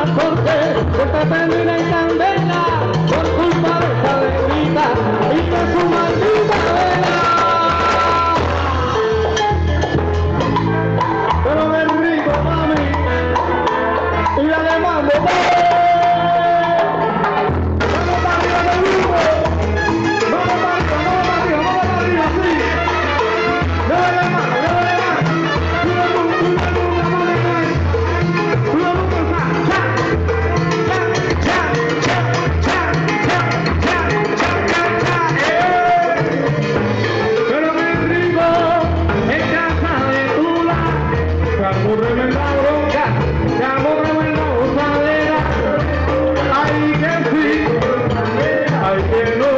porque se te termina en candela por culpa de esa bebida y de su maldita vela. Pero me rico, mami, y la demando, vamos para arriba del grupo, vamos para arriba, así. No le más, pero me rico en casa de Tula, se aburre la bronca, se aburre la gozadera, ay que sí, ay que no.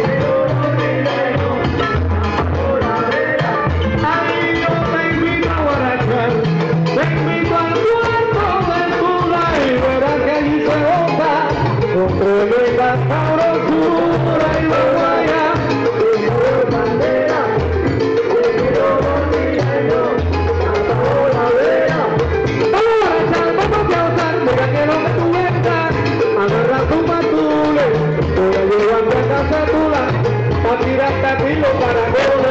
Ay, yo te invito a guarachar, te invito al cuarto del Tula y verás que allí se goza con tremenda sabrosura y luego allá. Mira que lo que tú vengas, agarra tu matule, voy a llevarte a casa Tula, a tirarte a tiro para que